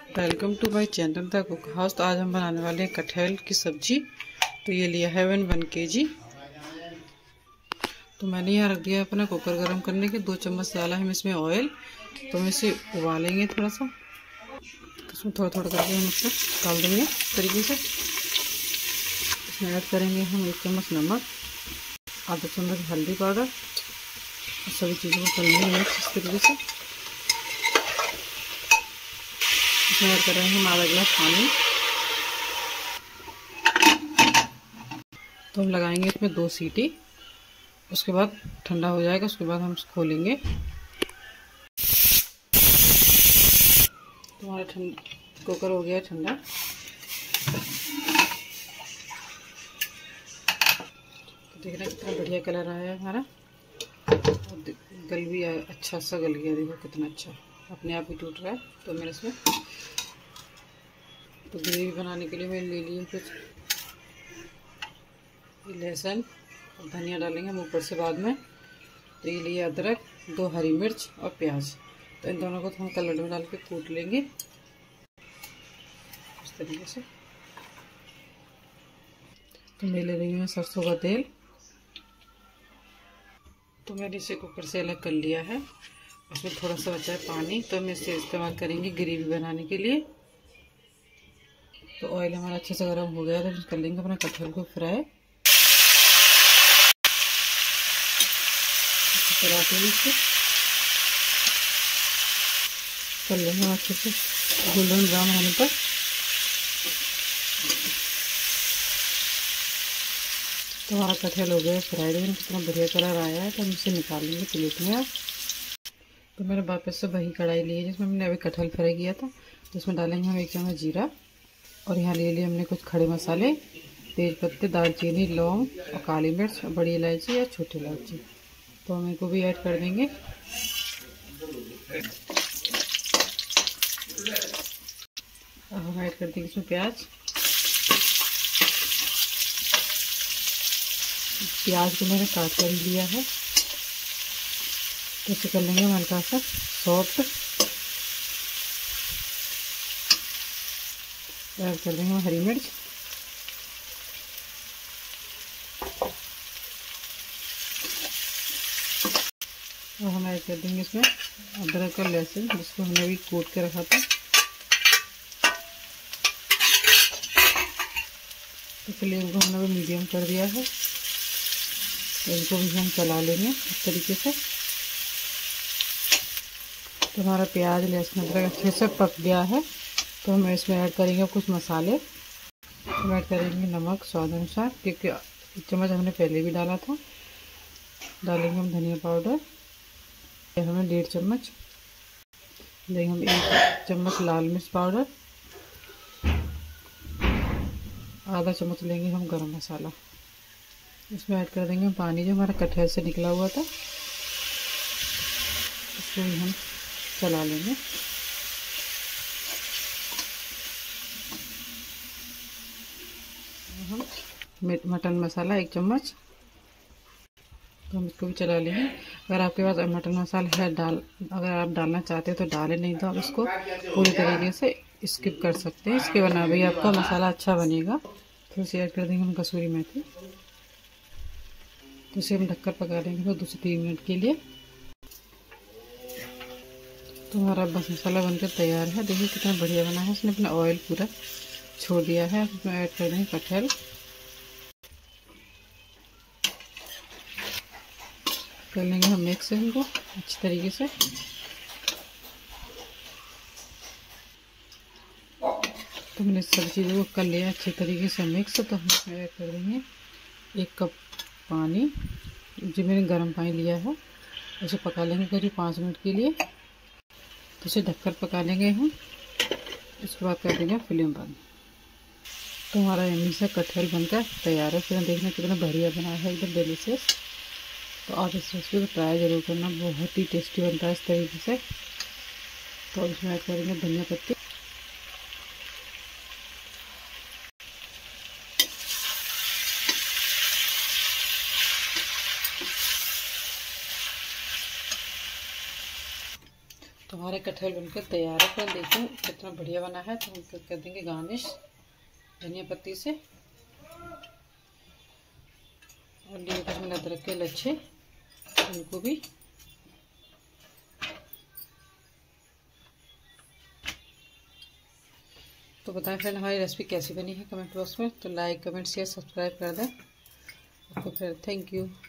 Welcome to my channel the cook house. तो आज हम बनाने वाले हैं कटहल की सब्जी। तो ये लिया है 1 kg। तो मैंने यहाँ रख दिया अपना कुकर गर्म करने के। 2 चम्मच डाला है इसमें ऑयल। तो हम इसे उबालेंगे थोड़ा सा। तो इसमें थोड़ा थोड़ा करके हम इसको डाल देंगे इस तरीके से। इसमें ऐड करेंगे हम 1 चम्मच नमक, आधा चम्मच हल्दी पाउडर और सभी चीज़ों को कर लेंगे मिक्स इस तरीके से। इसमें ऐड कर रहे हैं हम आधा गिलास पानी। तो हम लगाएंगे इसमें 2 सीटी। उसके बाद ठंडा हो जाएगा, उसके बाद हम इसको खोलेंगे। तो हमारा कुकर हो गया ठंडा। तो देखना कितना बढ़िया कलर आया है हमारा। और गल भी अच्छा सा गल गया, देखो कितना अच्छा अपने आप ही टूट रहा है। तो मैंने इसमें तो ग्रेवी बनाने के लिए मैंने ले लिए कुछ लहसुन और धनिया डालेंगे हम ऊपर से बाद में। तो ये लिए अदरक, 2 हरी मिर्च और प्याज। तो इन दोनों को हम कलर में डाल के कूट लेंगे इस तरीके से। तो मैं ले रही हूँ सरसों का तेल। तो मैंने इसे कुकर से अलग कर लिया है। उसमें थोड़ा सा बचा है पानी, तो हम इसे इस्तेमाल करेंगे ग्रेवी बनाने के लिए। तो ऑयल हमारा अच्छे से गर्म हो गया है। तो कर लेंगे अपना कटहल को फ्राई। कराते हुए इसे कर लेंगे अच्छे से गोल्डन ब्राउन होने पर। तो हमारा कटहल हो गया फ्राई। लेकिन कितना बढ़िया कलर आया है। तो हम इसे निकालेंगे प्लेट में। तो मैंने वापस से वही कढ़ाई ली है जिसमें हमने अभी कटहल फ्राई किया था। तो इसमें डालेंगे हम 1 चम्मच जीरा। और यहाँ ले लिए हमने कुछ खड़े मसाले, तेज पत्ते, दालचीनी, लौंग और काली मिर्च और बड़ी इलायची या छोटी इलायची। तो हम इनको भी ऐड कर देंगे। अब हम ऐड कर देंगे इसमें प्याज। प्याज को मैंने काट कर लिया है। तो इसे कर लेंगे हम हल्का सा सॉफ्ट। ऐड कर देंगे हम हरी मिर्च। और हम ऐड कर देंगे इसमें अदरक और लहसुन जिसको हमने अभी कूट के रखा था। तो फ्लेम को हमने भी मीडियम कर दिया है। तो इनको भी हम चला लेंगे इस तरीके से। तो हमारा प्याज, लहसुन, अदरक अच्छे से पक गया है। तो हम इसमें ऐड करेंगे कुछ मसाले। हम ऐड करेंगे नमक स्वाद अनुसार, क्योंकि 1 चम्मच हमने पहले भी डाला था। डालेंगे हम धनिया पाउडर, हमें 1.5 चम्मच देंगे हम। 1 चम्मच लाल मिर्च पाउडर, आधा चम्मच लेंगे हम गरम मसाला। इसमें ऐड कर देंगे हम पानी जो हमारा कटहल से निकला हुआ था। इसको भी हम चला लेंगे। हम मटन मसाला 1 चम्मच। तो हम इसको भी चला लेंगे। अगर आपके पास मटन मसाला है अगर आप डालना चाहते हैं तो डालें, नहीं तो आप इसको पूरी तरीके से स्किप कर सकते हैं। इसके बना भी आपका मसाला अच्छा बनेगा। तो इसे ऐड कर देंगे हम कसूरी मेथी। तो इसे हम ढककर पका लेंगे 2 से 3 मिनट के लिए। तो हमारा बस मसाला बनकर तैयार है। देखिए कितना बढ़िया बना है। इसने अपना ऑयल पूरा छोड़ दिया है। इसमें ऐड कर देंगे कटहल। कर लेंगे हम मिक्स इनको अच्छी तरीके से। तो मैंने सब चीज़ों को कर लिया अच्छी तरीके से मिक्स। तो हम इसमें ऐड कर देंगे 1 कप पानी, जो मैंने गर्म पानी लिया है। उसे पका लेंगे करीब 5 मिनट के लिए। तो इसे ढककर पका लेंगे हम। इसके बाद कर देंगे फ्लेम बंद। तो हमारा यम्मी सा कटहल बनकर तैयार है। फिर देखना कितना बढ़िया बना है, एकदम डिलीशियस। तो आप इस रेसिपी को ट्राई ज़रूर करना, बहुत ही टेस्टी बनता है इस तरीके से। तो इसमें ऐड करेंगे धनिया पत्ती। तो हमारे कटहल बनकर तैयार है। फिर देखिए कितना बढ़िया बना है। तो हम फिर कर देंगे गार्निश धनिया पत्ती से। और लिए कुछ मैंने अदरक के लच्छे, उनको भी तो बताएं फ्रेंड हमारी रेसिपी कैसी बनी है कमेंट बॉक्स में। तो लाइक कमेंट शेयर सब्सक्राइब कर दें। तो फिर थैंक यू।